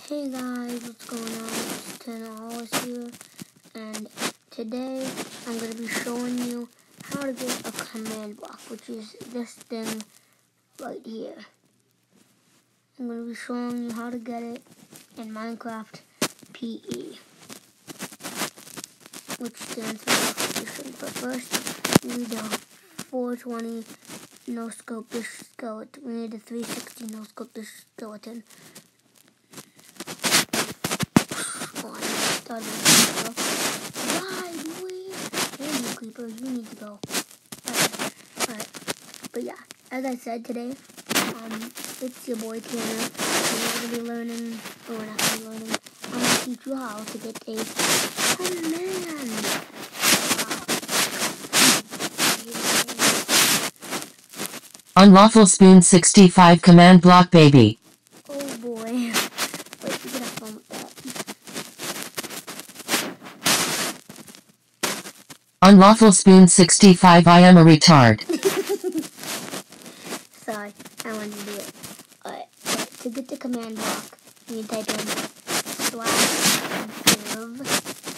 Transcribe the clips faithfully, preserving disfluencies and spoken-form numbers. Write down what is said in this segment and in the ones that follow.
Hey guys, what's going on? It's Ten Always here, and today I'm going to be showing you how to get a command block, which is this thing right here. I'm going to be showing you how to get it in Minecraft P E, which stands for Expedition. But first, we need a four twenty no scope this skeleton. We need a three sixty no scope this skeleton. Die, boy! Hey, you creeper, you need to go. Alright, alright. But yeah, as I said today, um, it's your boy Tanner, and we're gonna be learning, or we're not gonna be learning, I'm gonna teach you how to get a command. Unlawful Spoon sixty-five command block baby. Oh boy. Wait, you can have fun with that. Unlawful Spoon sixty-five I am a retard. Sorry, I wanted to do it. Alright, but to get the command block, you need to type in slash give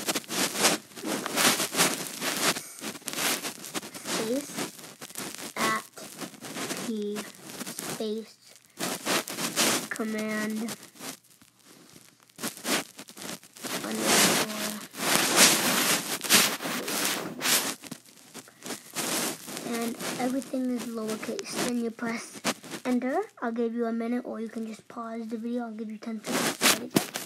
space at p space command underscore. And everything is lowercase. Then you press enter. I'll give you a minute, or you can just pause the video. I'll give you ten seconds to edit it.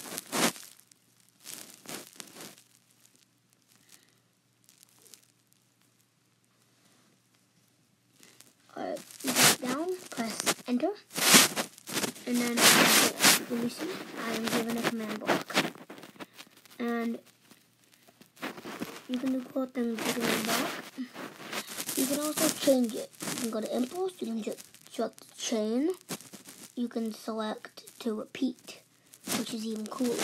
Alright, you put it down, press enter, and then let me see. I am given a command block. And you can do cool things with the command block. You can also change it. You can go to impulse, you can just select chain, you can select to repeat, which is even cooler.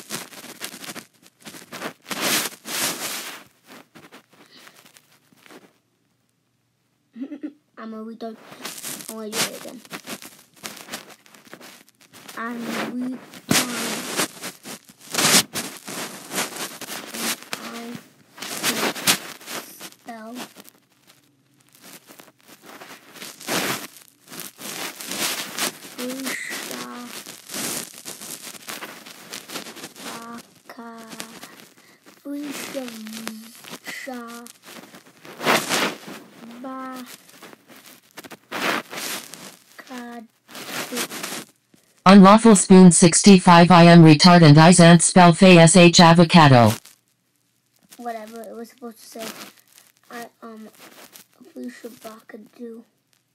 I'm a retard. I want to do it again. I'm a retard. And I spell Fusha Baka Fusha Sha Ba Ka Unlawful Spoon sixty-five I am retard and I can't spell sh avocado. Whatever, it was supposed to say I um Fusha Baka do.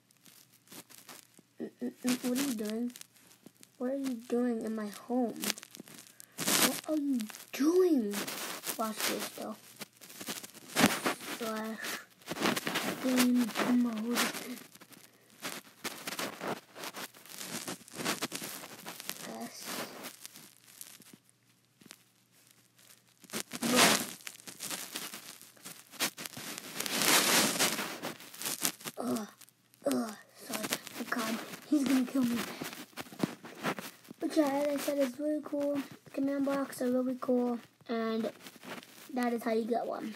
What are you doing? What are you doing in my home? What are you doing? Watch this though. Slash game mode. S. Ugh. Ugh. Sorry. Oh God. He's gonna kill me. But yeah, as I said, it's really cool. The command blocks are really cool. And that is how you get one.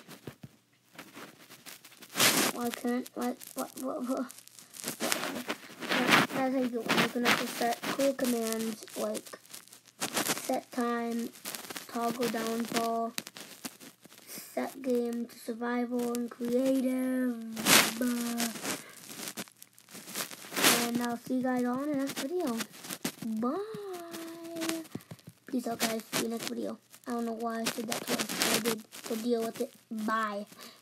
Why can't, what, what, what, what? That's how you get one. You can also set cool commands like set time, toggle downfall, set game to survival and creative. And I'll see you guys all in the next video. Bye. Peace out, guys. See you next video. I don't know why I said that twice, but I did. So deal with it. Bye.